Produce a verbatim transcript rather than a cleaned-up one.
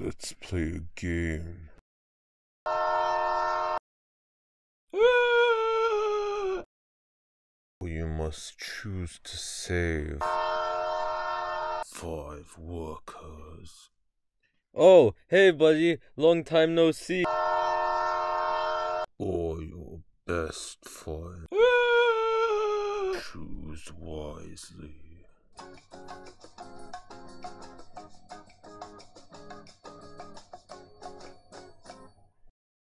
Let's play a game. You must choose to save five workers. Oh, hey buddy, long time no see. Or your best five. Choose wisely.